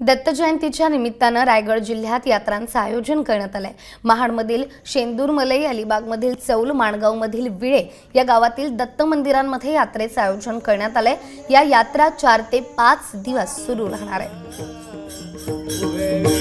दत्त जयंतीच्या निमित्तानं रायगड जिल्ह्यात यात्रांचं आयोजन करण्यात आलंय। महाडमधील शेंदूरमलई, अलिबागमधील चौल, माणगावमधील विळे या गावातील दत्त मंदिरांमध्ये यात्रेचं आयोजन करण्यात आलंय। या यात्रा 4 ते 5 दिवस सुरू राहणार आहे।